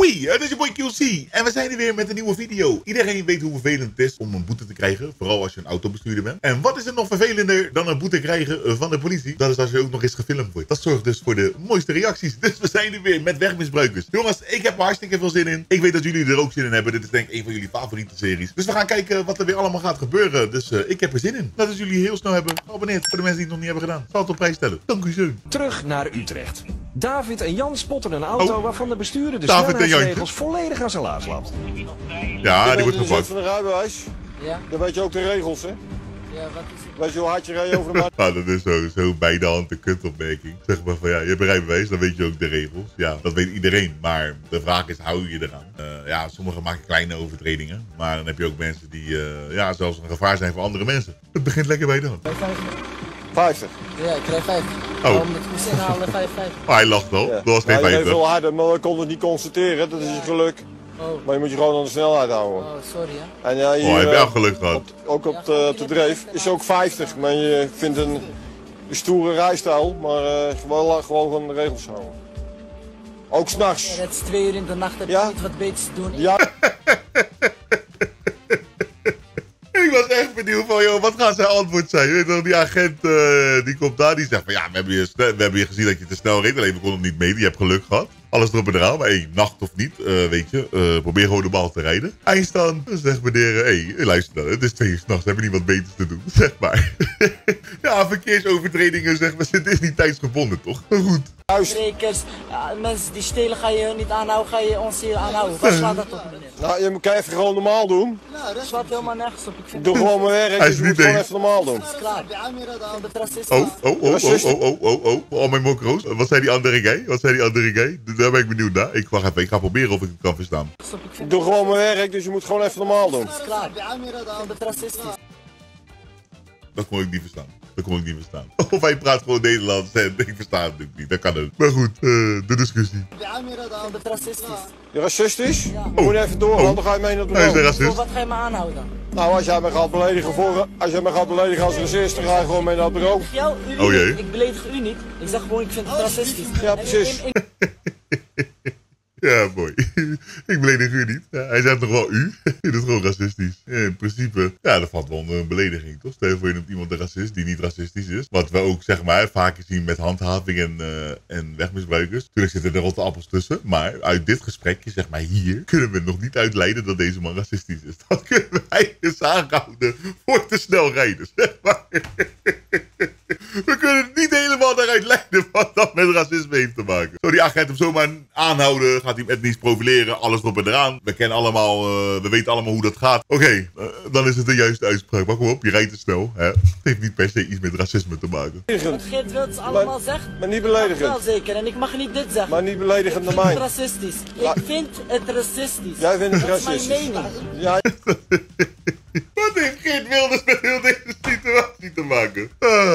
Hoi, het is je boy QC en we zijn er weer met een nieuwe video. Iedereen weet hoe vervelend het is om een boete te krijgen, vooral als je een autobestuurder bent. En wat is er nog vervelender dan een boete krijgen van de politie? Dat is als je ook nog eens gefilmd wordt. Dat zorgt dus voor de mooiste reacties. Dus we zijn er weer met wegmisbruikers. Jongens, ik heb er hartstikke veel zin in. Ik weet dat jullie er ook zin in hebben. Dit is denk ik een van jullie favoriete series. Dus we gaan kijken wat er weer allemaal gaat gebeuren. Dus ik heb er zin in. Laten jullie heel snel hebben geabonneerd voor de mensen die het nog niet hebben gedaan. Zal het op prijs stellen. Dank u zo. Terug naar Utrecht. David en Jan spotten een auto waarvan de bestuurder de David snelheidsregels volledig aan zijn laars laat. Ja, die wordt gepakt. Van de rijbewijs. Ja? Dan weet je ook de regels, hè? Ja, wat is het? Weet je hoe hard je rijdt over de markt? Ja, dat is zo bij de hand een kutopmerking. Zeg maar van ja, je hebt een rijbewijs, dan weet je ook de regels. Ja, dat weet iedereen. Maar de vraag is, hou je je eraan? Ja, sommigen maken kleine overtredingen. Maar dan heb je ook mensen die ja, zelfs een gevaar zijn voor andere mensen. Het begint lekker bij de hand. 50. Ja, ik krijg 5. Oh. Omdat ik moest inhalen 5. Maar hij lacht al. Ja. Dat was geen Ja, je reed 50. veel harder, maar we konden het niet constateren. Dat is je geluk. Oh. Maar je moet je gewoon aan de snelheid houden. Oh, sorry hè. En ja, hier, Oh, hij heeft wel geluk gehad. ook op de dreef is ook 50. Maar je vindt een stoere rijstijl, maar gewoon van de regels houden. Ook s'nachts. Het is 2 uur in de nacht, heb je Ja? niet wat beters te doen. Ja, Ik was echt benieuwd van, joh, wat gaat zijn antwoord zijn? Je weet toch, die agent die komt daar, die zegt van, ja, we hebben je gezien dat je te snel reed. Alleen we konden het niet meten, je hebt geluk gehad. Alles erop en eraan, maar hey, nacht of niet, weet je, probeer gewoon de bal te rijden. Eindstand, dan zegt meneer, hey, luister dan, het is 2 uur 's nachts, hebben we niet wat beters te doen, zeg maar. Ja, verkeersovertredingen, zeg maar, het is niet tijdsgebonden, toch? Maar goed. Zeker, mensen die stelen ga je niet aanhouden, ga je ons hier aanhouden. Waar slaat dat op meneer? nou, je kan even gewoon normaal doen. Dat slaat helemaal nergens op. Ik vind Doe gewoon mijn werk, Hij dus is je moet niet gewoon tegen. even normaal doen. het klaar. Ik ben racistisch. Oh, al mijn mokro's. Wat zei die andere guy? Daar ben ik benieuwd naar. Wacht even, ik ga proberen of ik hem kan verstaan. Ik vind Doe gewoon mijn werk, dus je moet gewoon even normaal doen. het is klaar. Ik ben racistisch. Dat kon ik niet verstaan. Of hij praat gewoon Nederlands en ik versta het natuurlijk niet. Dat kan ook. Maar goed, de discussie. Ik ben racistisch. Je racistisch? Moet je even doorgaan, dan ga je mee naar het Hij is een bureau. Voor racist. wat ga je me aanhouden dan? Nou, als jij me gaat beledigen als racist, dan ga je gewoon mee naar het bureau. U Oh, jee. niet. Ik beledig u niet. Ik zeg gewoon, ik vind het racistisch. Ja, precies. Ja, mooi. Ik beledig u niet. Ja, hij zegt nog wel u. Dat is gewoon racistisch. Ja, in principe, ja, dat valt wel onder een belediging, toch? Stel je voor je noemt iemand een racist die niet racistisch is. Wat we ook, zeg maar, vaker zien met handhaving en wegmisbruikers. Tuurlijk zitten er rotte appels tussen. Maar uit dit gesprekje, zeg maar hier, kunnen we nog niet uitleiden dat deze man racistisch is. Dat kunnen wij eens aanhouden voor te snel rijden, zeg maar. We kunnen het niet helemaal daaruit leiden wat dat met racisme heeft te maken. Zo, die agent hem zomaar aanhouden, gaat hij hem etnisch profileren, alles erop en eraan. We kennen allemaal, we weten allemaal hoe dat gaat. Oké, dan is het de juiste uitspraak. Maar kom op, je rijdt te snel. Hè? Het heeft niet per se iets met racisme te maken. Wat Geert Wilders allemaal zegt, Maar niet wel beledigend. zeker. En ik mag niet dit zeggen. Maar niet beledigend naar Ik vind het mij. racistisch. Ja. Ik vind het racistisch. Jij vindt het Dat is racistisch. mijn mening. Ja, Wat heeft Geert Wilders met heel deze situatie te maken?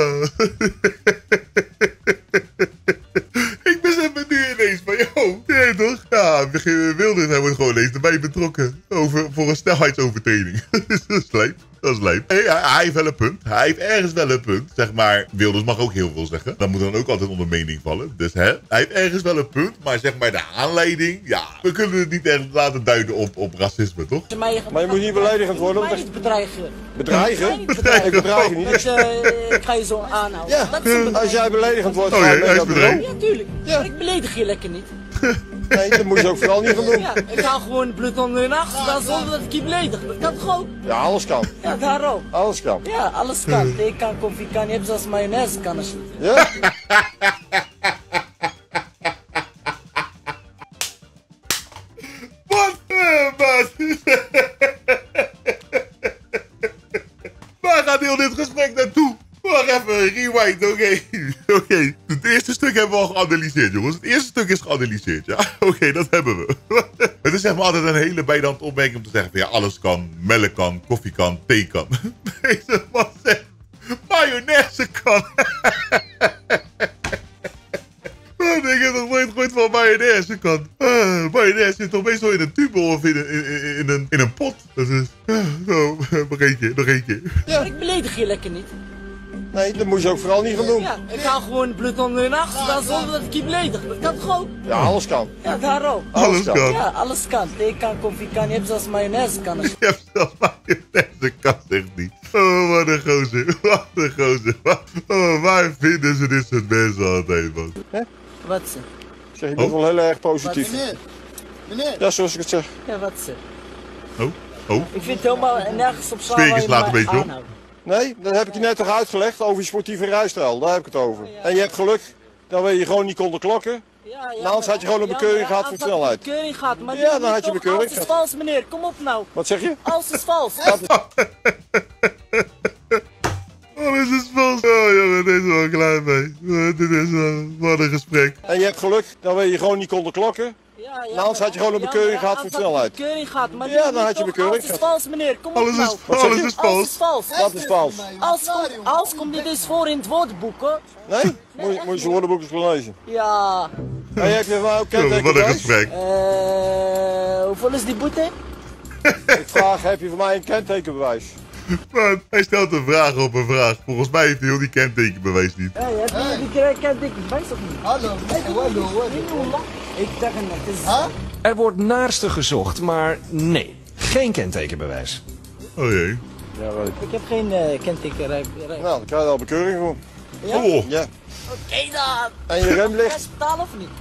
Ik besef me nu ineens van, joh, je weet toch? Ja, Wilders, hij wordt gewoon ineens erbij betrokken voor een snelheidsovertreding. Dat is lijp. Dat is lijp. Hey, hij heeft wel een punt. Hij heeft ergens wel een punt. Zeg maar, Wilders mag ook heel veel zeggen. Dat moet dan ook altijd onder mening vallen. Dus hè, hij heeft ergens wel een punt. Maar zeg maar de aanleiding, ja, we kunnen het niet echt laten duiden op racisme, toch? maar je moet niet beledigend worden. Mij niet bedreigen. Bedreigen? Mij niet bedreigen. Ik bedreig je Dat niet. je, ik ga je zo aanhouden. Ja, Dat is een als jij beledigend wordt, Oh, ga je jee, mee hij naar is het bureau. bedreigd. Ja, tuurlijk. Ja. Maar ik beledig je lekker niet. Nee, dat moet je ook vooral niet gaan doen. Ja, ik haal gewoon bloed onder hun nacht dan zonder dat ik je beledig. Dat kan toch ook? Ja, alles kan. Ja, daarom. Alles kan. Ja, alles kan. Thee kan, koffie kan. Je hebt zelfs mayonaise kan als je. Ja? Wat? Wat? Waar gaat heel dit gesprek naartoe? Wacht even, rewind, oké. Het eerste stuk hebben we al geanalyseerd, jongens. Het eerste stuk is geanalyseerd, ja. Oké, dat hebben we. Het is zeg maar altijd een hele bijdand opmerking om te zeggen van ja, alles kan. Melk kan, koffie kan, thee kan. Deze man zegt, mayonaise kan. Ik heb nog nooit gehoord van mayonaise kan. Mayonaise zit toch meestal in een tube of in een pot. Dat is... nog één keer. Maar ik beledig je lekker niet. Nee, dat moet je ook vooral niet gaan doen. Ja, ik haal gewoon bloed onder hun achterstand zonder dat ik je beledig. Dat kan toch ook? Ja, alles kan. Ja, daarom. Alles kan. Ja, alles kan. Thee kan, koffie kan. Je hebt zelfs mayonaise kan. Je hebt zelfs mayonaise, kan echt niet. Oh, wat een gozer. Wat een gozer. Oh, waar vinden ze dit soort mensen altijd, man? Wat ze? Ik zeg, je bent wel heel erg positief. Meneer. Ja, zoals ik het zeg. Ja, wat ze? Oh. Ik vind het helemaal nergens op slaan. Sfeertje slaat een beetje op. Nee, dat heb ik je net toch uitgelegd over je sportieve rijstijl. Daar heb ik het over. En je hebt geluk dat we je gewoon niet konden klokken. Ja, Nou, anders had je gewoon een bekeuring gehad voor snelheid. Bekeuring gehad, maar Ja, dan had je bekeuring Alles is vals, meneer. Kom op nou. Wat zeg je? Alles is vals. Alles is vals. Oh, jongen, dit is wel klaar mee. Dit is wat een gesprek. En je hebt geluk dat we je gewoon niet konden klokken. Ja, Nou, anders had je gewoon een bekeuring gehad voor snelheid. Bekeuring gehad, maar Ja, dan had je bekeuring Alles is vals, meneer. Kom op Alles nou. is vals. Alles is vals. Dat is vals. Alles komt niet eens voor in het woordenboek, hoor. Nee? Moet je zijn woordenboekjes gaan lezen. Ja. En je hebt je van ook Jongen, wat een kentekenbewijs? gesprek. Hoeveel is die boete? Ik vraag, heb je voor mij een kentekenbewijs? Man, hij stelt een vraag op een vraag. Volgens mij heeft hij heel die kentekenbewijs niet. Hey, heb je die kentekenbewijs of niet? Hallo. Ik zeg het net. Huh? Er wordt naarste gezocht, maar nee, geen kentekenbewijs. Oh jee. Ja, weet ik. Ik heb geen kentekenbewijs. Nou, dan krijg je al bekeuring voor. Ja? Oh. Ja. Oké dan. En je remlicht? Ga je betalen of niet?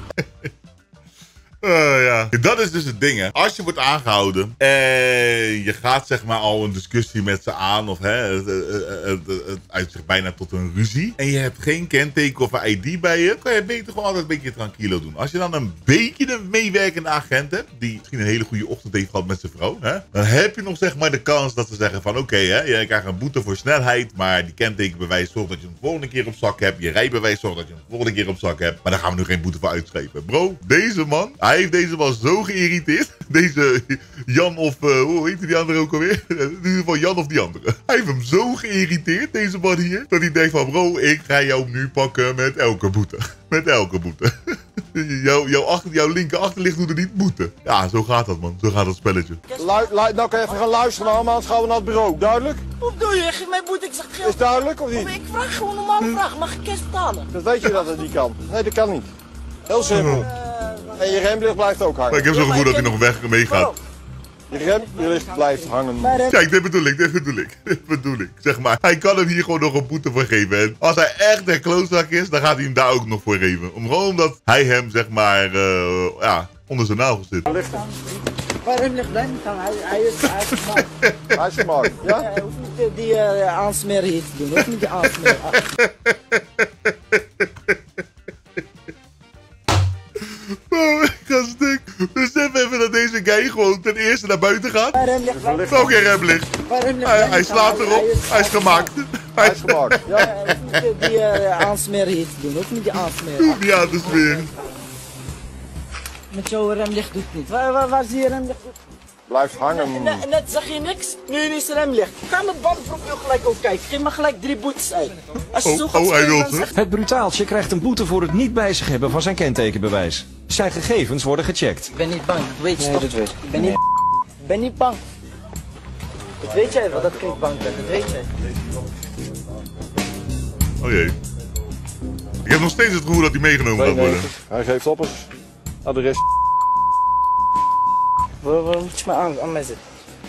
Ja. Dat is dus het ding, hè. Als je wordt aangehouden en je gaat zeg maar al een discussie met ze aan of het uitzicht bijna tot een ruzie en je hebt geen kenteken of een ID bij je, kan je beter gewoon altijd een beetje tranquilo doen. Als je dan een beetje een meewerkende agent hebt, die misschien een hele goede ochtend heeft gehad met zijn vrouw, hè, dan heb je nog zeg maar de kans dat ze zeggen van oké, je krijgt een boete voor snelheid, maar die kentekenbewijs zorgt dat je hem de volgende keer op zak hebt, je rijbewijs zorgt dat je hem de volgende keer op zak hebt, maar daar gaan we nu geen boete voor uitschrijven. Bro, deze man, hij heeft deze man zo geïrriteerd. Deze Jan of, hoe heet die andere ook alweer? In ieder geval Jan of die andere. Hij heeft hem zo geïrriteerd, deze man hier, dat hij denkt van bro, ik ga jou nu pakken met elke boete. Met elke boete. Jouw linker achterlicht doet er niet boete. Ja, zo gaat dat man. Zo gaat dat spelletje. Nou kan je even gaan luisteren naar hem, anders gaan we naar het bureau. Duidelijk? Hoe doe je? Geef mij boete, ik zeg Is geld. duidelijk of niet? Ik vraag gewoon een normale vraag. Mag ik cash betalen? Dat weet je dat het niet kan. Nee, dat kan niet. Heel simpel. En je remlicht blijft ook Maar ik hangen. heb zo'n gevoel dat hij nog weg meegaat. Je remlicht blijft hangen. Kijk, dit bedoel ik. Zeg maar, hij kan hem hier gewoon nog een boete voor geven. En als hij echt een klootzak is, dan gaat hij hem daar ook nog voor geven. Gewoon omdat hij hem, zeg maar, onder zijn nagels zit. Waarom ligt hij niet aan? Hij is gemaakt. Hij is gemaakt, ja? Hij hoeft niet die aansmeren hier te doen. Hoeft niet die aansmeren. Oh, ik ga stuk. Besef even dat deze guy gewoon ten eerste naar buiten gaat. Waarom ligt hij? Welke remlicht? Waarom ligt Hij slaat erop. Hij is gemaakt. Hij is gemaakt, ja? Hij hoeft niet die aansmeren hier te doen. Hoeft niet die aansmeren. Hoef niet aan te smeren. Met jouw remlicht doet het niet. Waar zie je remlicht? Blijft hangen. Net zeg je niks, nu is er remlicht. Ga mijn bandprofiel gelijk ook kijken. Geef me gelijk 3 boetes uit. Als je zo gaat hij wil spelen, dan het. zeg Het brutaaltje krijgt een boete voor het niet bij zich hebben van zijn kentekenbewijs. Zijn gegevens worden gecheckt. ik ben niet bang, dat weet je toch? Dat weet ik. Ik ben niet bang. Dat weet jij wel, dat ik bang ben. Dat weet jij. Oh jee. Ik heb nog steeds het gevoel dat hij meegenomen gaat worden. Hij geeft op eens adres. Waar moet je me aan mij zitten?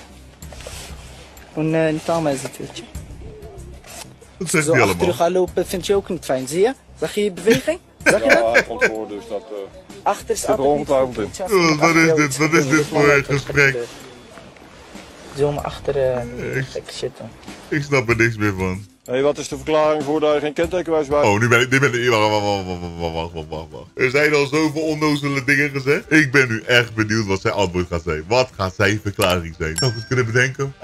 Gewoon niet aan mij zitten, weet je. Dat zegt Zo hij achter allemaal. gaan lopen vind je ook niet fijn, zie je? Zag je je beweging? Zag je dat? Ja, hij komt voor, dus dat... Achter is Zit er altijd niet ongetwijfeld goed, in. weet je. Als iemand Wat achter is jou dit? iets Wat gaat is doen, dit dit man voor uit, gesprek? Zo maar achter gekke shit doen. Ik snap er niks meer van. Hé, wat is de verklaring voor dat je geen kentekenbewijs bij hebt? Oh, nu ben ik... Wacht. Er zijn al zoveel onnozele dingen gezegd. Ik ben nu echt benieuwd wat zijn antwoord gaat zijn. Wat gaat zijn verklaring zijn? Zou ik het kunnen bedenken?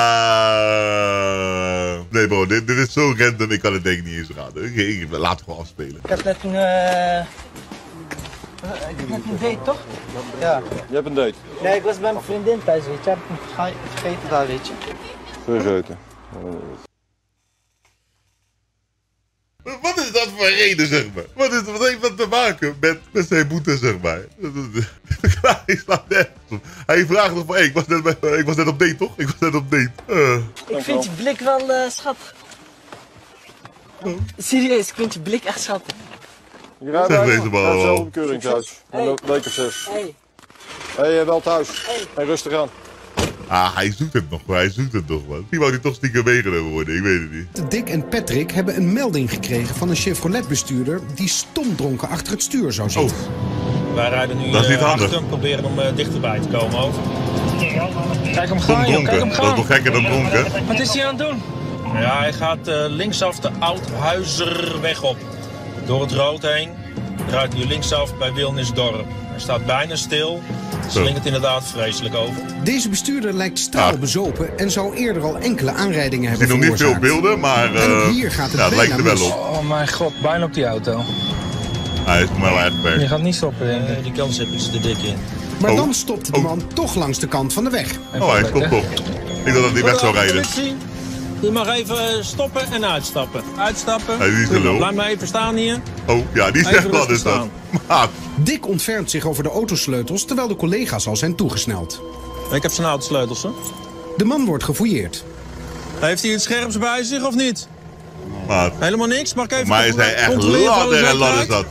Nee bro, dit is zo random. Ik kan het denk ik niet eens raden. Laat het gewoon afspelen. Ik heb net een date, toch? Ja. Je hebt een date. Nee, ik was bij mijn vriendin thuis, weet je. Heb ik hem vergeten daar, weet je. Vergeten. Wat is dat voor reden, zeg maar? Wat heeft dat te maken met zijn boete, zeg maar? De verklaring slaat nergens op. Hij vraagt nog van, hey, ik was net op date, toch? Ik was net op date. Ik vind je blik wel schattig. Serieus, ik vind je blik echt schattig. Je rijdt Zeg bij deze man. zelf een keuringshuis. Hey. Lekker 6. Hey, Hé, wel thuis. Hey, rustig aan. Ah, hij zoekt het nog, hij zoekt het nog, man. Die wou hij toch stiekem meegenomen worden, ik weet het niet. Dick en Patrick hebben een melding gekregen van een Chevrolet-bestuurder die stomdronken achter het stuur zou zitten. Wij rijden nu Dat is niet handig. achter en proberen hem dichterbij te komen over. Kijk hem gaan, Tom joh. Kijk dronken, hem dat is gaan. nog gekker dan dronken. Wat is hij aan het doen? Ja, hij gaat linksaf de Oudhuizerweg op. Door het rood heen. Draait nu linksaf bij Wilnisdorp. Hij staat bijna stil. Slingert inderdaad vreselijk over. Deze bestuurder lijkt straalbezopen en zou eerder al enkele aanrijdingen Ik hebben zie nog niet veel veroorzaakt. beelden, maar En ook hier gaat het ja, het lijkt er bijna wel mis. op. Oh mijn god, bijna op die auto. Hij is voor mij wel echt ver. Je gaat niet stoppen, denk ik. Die kans heb ik ze er dik in. Maar Oh. dan stopt de Oh. man toch langs de kant van de weg. Oh, hij stopt toch. Ik dacht dat hij weg zou rijden. Je mag even stoppen en uitstappen. Uitstappen. Hij is niet zo lul. Blijf maar even staan hier. Oh, ja, die Even zegt wat rustig is dat. staan. Maat, Dick ontfermt zich over de autosleutels terwijl de collega's al zijn toegesneld. Ik heb zijn autosleutels, hè. De man wordt gefouilleerd. Heeft hij het scherps bij zich of niet? maat. Helemaal niks? Mag ik even Maar is hij echt controleren voor ladder de en ladder zekerheid?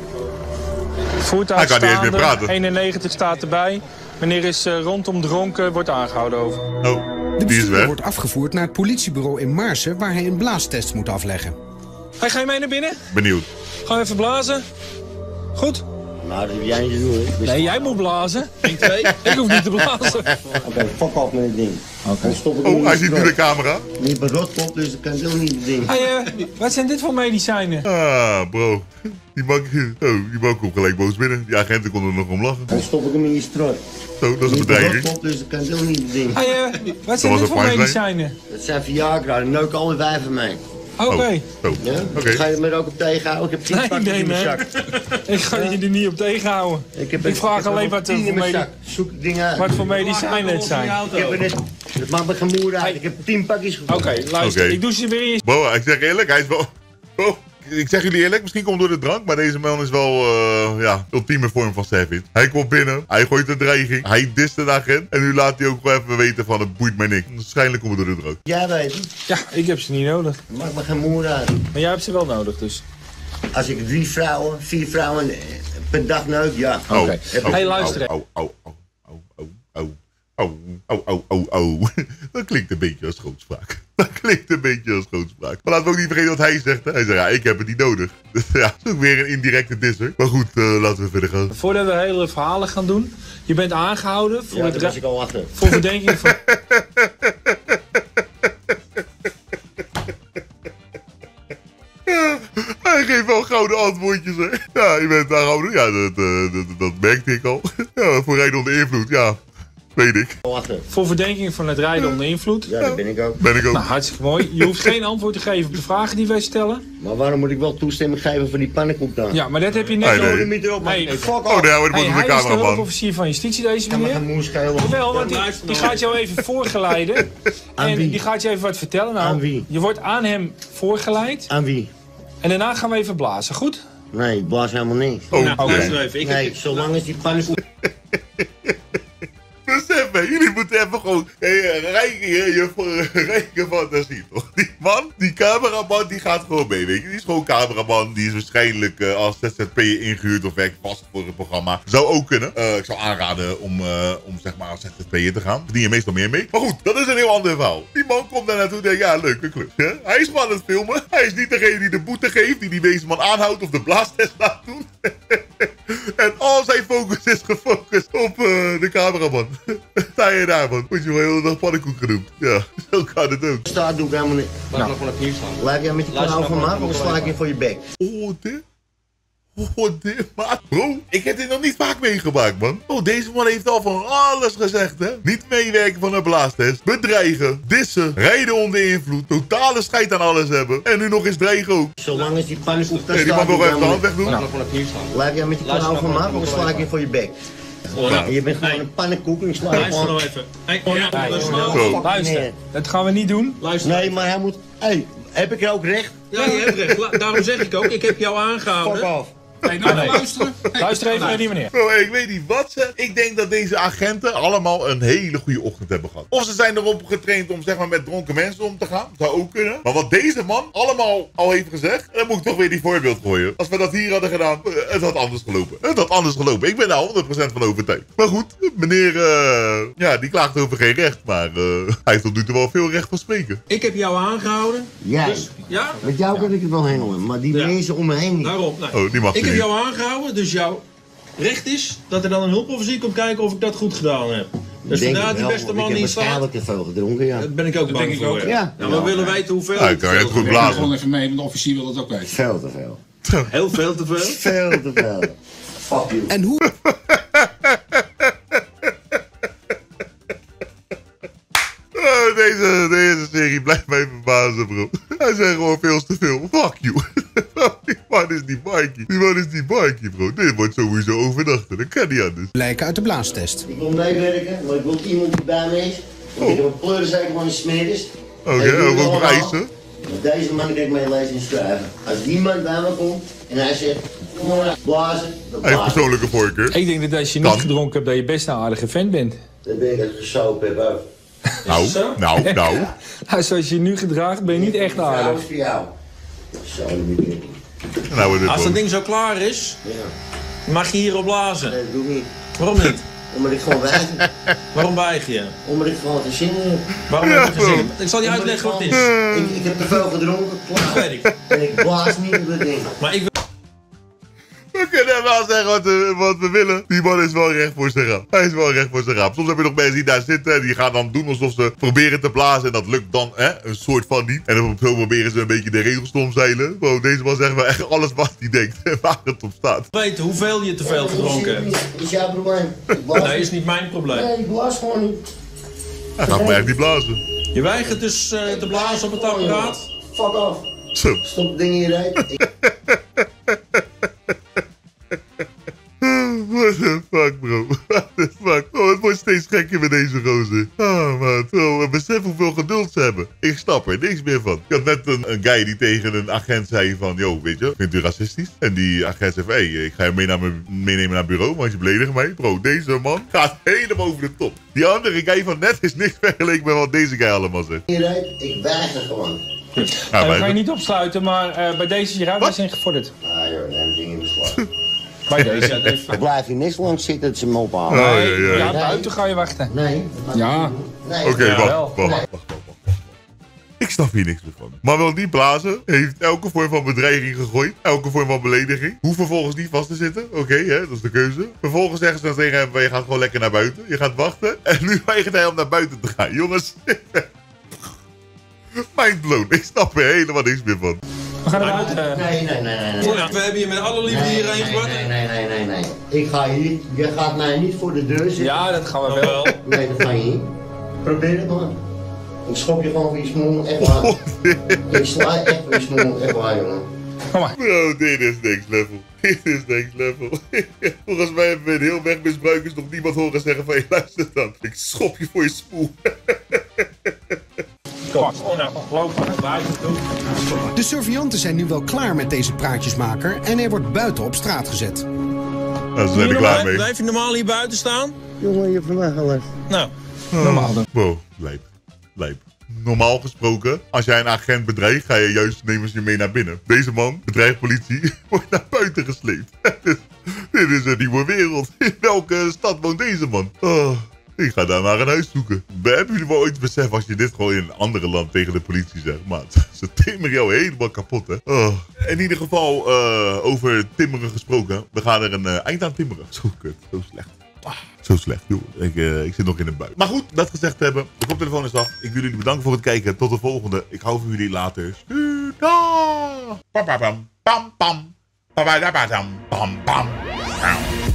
zat. Voertuig Hij kan niet eens meer staande, praten. 91 staat erbij. Meneer is rondom dronken, wordt aangehouden over. Oh, De die is bestuurder weg. wordt afgevoerd naar het politiebureau in Maarsen waar hij een blaastest moet afleggen. Hey, ga je mee naar binnen? Benieuwd. Ga je even blazen? Goed? Nou, dat heb jij niet te doen, hè? Nee, jij moet blazen. 1, 2. Ik hoef niet te blazen. Oké, fuck off met het ding. Dan stop ik hem Oh, in hij de ziet nu strot. de camera. Je hebt een rotkop, dus dat kan heel niet het ding. Hey, wat zijn dit voor medicijnen? Ah, bro. Die man komt gelijk boos binnen. Die agenten konden er nog om lachen. Dan stop ik hem in je strot. Zo, dat is Je een hebt een bedreiging. rotkop, dus dat kan heel niet het ding. Hey, wat zijn was dit een voor fijn medicijnen? Dat zijn Viagra, die neuken alle wijven mee. Oké. Oh, zo. Ja? Oké. Ga je me er ook op tegenhouden? Ik heb 10 Nee, pakjes nee, in mijn nee. zak. Ik ga je er niet op tegenhouden. Ik vraag alleen wat 10 in mijn voor zak. Zoek het ding uit. wat voor medicijnen het zijn. Ik heb er net... Het maakt me geen moer uit. Ik heb 10 pakjes Oké, gevonden. luister. Oké. Ik doe ze weer in je... Bro, ik zeg eerlijk, hij is wel... Oh, ik zeg jullie eerlijk, misschien komt het door de drank, maar deze man is wel, ultieme vorm van savage. Hij komt binnen, hij gooit een dreiging, hij dist de agent en nu laat hij ook gewoon even weten van het boeit mij niks. Waarschijnlijk komt het door de drank. Jij weet het. Ja, ik heb ze niet nodig. Het maakt me geen moer uit. Maar jij hebt ze wel nodig, dus. Als ik 4 vrouwen per dag neuk, ja. Oké. Hey, luister. Dat klinkt een beetje als schootspraak. Dat klinkt een beetje als schootspraak. Maar laten we ook niet vergeten wat hij zegt. Hè? Hij zegt, ja, ik heb het niet nodig. Dus ja, dat is ook weer een indirecte disser. Maar goed, laten we verder gaan. Voordat we hele verhalen gaan doen. Je bent aangehouden voor, Ja, het daar was ik al achter. voor verdenking van... Hij geeft wel gouden antwoordjes, hè. Ja, je bent aangehouden. Ja, dat merkte ik al. Ja, voor rijden onder invloed, ja. Weet ik. Al achter. voor verdenking van het rijden onder invloed. Ja, dat ben ik ook. Ben ik ook. Nou, hartstikke mooi. Je hoeft geen antwoord te geven op de vragen die wij stellen. Maar waarom moet ik wel toestemming geven voor die pannenkoek dan? Ja, maar dat heb je net... Nee, nee. Gooi hem niet erop, man. Nee. Nee, fuck Oh, off. nee, maar dat Hey, moet hij de is de cameraman. hulpofficier van justitie, deze Kan me geen meneer. moer schelen. Wel, want die gaat jou even voorgeleiden. Aan En wie? die gaat je even wat vertellen. Nou, Aan wie? Je wordt aan hem voorgeleid. Aan wie? En daarna gaan we even blazen, goed? Nee, ik blaas helemaal niks. Oh, oké. Nee, zolang als die pannenkoek... Besef, hè, jullie moeten even gewoon rijke fantasie, toch? Die man, die cameraman, die gaat gewoon mee, weet je. Die is gewoon cameraman, die is waarschijnlijk als ZZP'er ingehuurd of werkt vast voor het programma. Zou ook kunnen. Ik zou aanraden om zeg maar als ZZP'er te gaan. Verdien je meestal meer mee. Maar goed, dat is een heel ander verhaal. Die man komt daar naartoe en denkt, ja, leuke klus. Hè? Hij is gewoon aan het filmen. Hij is niet degene die de boete geeft, die deze man aanhoudt of de blaastest laat doen. En al zijn focus is gefocust op de cameraman. Sta je daar, man? Moet je wel heel de dag pannenkoek genoemd. Ja, zo kan het ook. Staat doe ik helemaal niet. Laat nog van het nieuws staan. Laat jij met je kanaal van maken, of sla ik je voor je bek. Oh, dit, maat. Bro, ik heb dit nog niet vaak meegemaakt, man. Oh, deze man heeft al van alles gezegd, hè. Niet meewerken van een blaastest. Bedreigen, dissen, rijden onder invloed, totale scheid aan alles hebben. En nu nog eens dreigen ook. Zolang als die pannenkoek daar Nee, die staat, mag doe nog ik even de helemaal hand niet. wegdoen. Laat nog van het nieuws staan. Laat jij met je kanaal van maken, of sla ik je voor je bek. En je bent gewoon een pannenkoek en ik sla je gewoon... even. Zo. Luister, dat gaan we niet doen. Nee, maar hij moet... Hé, heb ik er ook recht? Ja, je hebt recht. Daarom zeg ik ook, ik heb jou Fuck aangehouden. off. Nee, nou luisteren. Luister even naar die meneer. Bro, ik weet niet wat ze... Ik denk dat deze agenten allemaal een hele goede ochtend hebben gehad. Of ze zijn erop getraind om zeg maar met dronken mensen om te gaan. Dat zou ook kunnen. Maar wat deze man allemaal al heeft gezegd... Dan moet ik toch weer die voorbeeld gooien. Als we dat hier hadden gedaan... Het had anders gelopen. Het had anders gelopen. Ik ben daar 100% van overtuigd. Maar goed, meneer... ja, die klaagt over geen recht. Maar hij heeft tot nu toe wel veel recht van spreken. Ik heb jou aangehouden. Ja. Dus, ja? Met jou kan ik het wel handelen, maar die mensen om me heen niet. Daarom. Nee. Oh, die mag ik heb niet. jou aangehouden, dus jouw recht is dat er dan een hulpofficier komt kijken of ik dat goed gedaan heb. Dus vandaar die beste man die staat. Ik heb waarschijnlijk te veel gedronken, ja. Daar ben ik ook bang voor. Ja. Ja, maar we willen weten hoeveel. Ja, kan je het goed Ik blazen. gewoon even mee, want de officier wil het ook weten. Veel te veel. Heel veel te veel? Veel te veel. Fuck you. En hoe... Deze serie blijft mij verbazen, bro. Hij zegt gewoon veel te veel. Fuck you. Die man is die Mikey. Die man is die Mikey, bro. Dit wordt sowieso overnachten. Dat kan niet anders. Blijken uit de blaastest. Ik wil meewerken, maar ik wil iemand die bij me is. Want ik heb een pleurenzeker van een smeders. Oké, ook eisen. Met deze man kan ik mee lezen en schrijven. Als die man bij me komt en hij zegt, kom maar blazen, dan Hij heeft blazen. persoonlijke voorkeur. Ik denk dat als je niet gedronken hebt, dat je best een aardige fan bent. Dan ben ik het gesopen heb ook. Nou. Nou, zoals je je nu gedraagt, ben je niet echt Dat aardig. is voor jou. Zo, dat moet ik niet. Nou, Als dat ding zo klaar is, Ja. mag je hierop blazen. Nee, dat doe ik niet. Waarom niet? Omdat ik gewoon weiger. Waarom weiger je? Omdat ik gewoon geen zin in heb. Waarom heb je geen zin? Ik zal je uitleggen wat het is. Ik heb te veel gedronken, klaar. Dat weet ik. En ik blaas niet op dat ding. Maar ik We kunnen wel zeggen wat we willen. Die man is wel recht voor zijn raap. Hij is wel recht voor zijn raap. Soms heb je nog mensen die daar zitten en die gaan dan doen alsof ze proberen te blazen. En dat lukt dan een soort van niet. En dan zo proberen ze een beetje de regels te omzeilen. Bro, deze man zegt wel echt alles wat hij denkt en waar het op staat. weet hoeveel je te veel gedronken hebt. Dat is jouw probleem. Ik blaas Nee, niet. is niet mijn probleem. Nee, ik blaas gewoon niet. Hij gaat me echt niet blazen. Je weigert dus te blazen op het apparaat. Fuck off. Zo. Stop het ding in je reet. What the fuck, bro? What the fuck? Oh, het wordt steeds gekker met deze gozer. Oh, man. Oh, besef hoeveel geduld ze hebben. Ik snap er niks meer van. Ik had net een guy die tegen een agent zei van... Yo, weet je, vindt u racistisch? En die agent zei van... Hey, ik ga je meenemen naar het bureau, want je beledigt mij. Bro, deze man gaat helemaal over de top. Die andere guy van net is niks vergeleken met wat deze guy allemaal zegt. In je reet, ik weiger gewoon. Ja, We maar gaan je niet opsluiten, maar bij deze is je rijbewijs ingevorderd. Ah joh, neem het ding in beslag. Bij deze. Ik blijf hier niks lang zitten dat ze me ophalen. Oh, Ja, buiten ga je wachten. Nee. Ja. Nee. Oké, Ja, wacht. wel. Ik snap hier niks meer van. Maar wel die blazen heeft elke vorm van bedreiging gegooid. Elke vorm van belediging. Hoeft vervolgens niet vast te zitten. Oké, dat is de keuze. Vervolgens zeggen ze dan tegen hem, je gaat gewoon lekker naar buiten. Je gaat wachten. En nu weigert hij om naar buiten te gaan. Jongens. Mindblown. Ik snap er helemaal niks meer van. We gaan eruit. Nee. We hebben je met alle liefde hierheen gebracht. Nee. Ik ga hier, je gaat mij niet voor de deur zitten. Ja, dat gaan we wel. Nee, dat ga je niet. Probeer het maar. Ik schop je gewoon voor je smoel, echt waar. Ik sla je echt voor je smoel, echt waar, jongen. Kom maar. Bro, dit is next level. Dit is next level. Volgens mij hebben we een heel wegmisbruikers nog niemand horen zeggen van... Hey, luister dan. Ik schop je voor je spoel. Kom. Nou, loop maar. De surveillanten zijn nu wel klaar met deze praatjesmaker en hij wordt buiten op straat gezet. Nou, ze zijn er klaar mee. Blijf je normaal hier buiten staan? Jongen, je hebt vandaag gelegd. Nou, Normaal dan. Wow, lijp. Normaal gesproken, als jij een agent bedreigt, ga je juist nemen ze je mee naar binnen. Deze man, bedreigt politie, wordt naar buiten gesleept. Dit is een nieuwe wereld. In welke stad woont deze man? Oh, ik ga daar maar een huis zoeken. Hebben jullie wel ooit besef als je dit gewoon in een andere land tegen de politie zegt? Maat, ze timmeren jou helemaal kapot, hè? Oh. In ieder geval, over timmeren gesproken. We gaan er een eind aan timmeren. Zo kut, zo slecht. Zo slecht, joh. Ik zit nog in een bui. Maar goed, dat gezegd te hebben. De koptelefoon is af. Ik wil jullie bedanken voor het kijken. Tot de volgende. Ik hou van jullie later. Pam pam pam pam pam pam pam pam pam pam.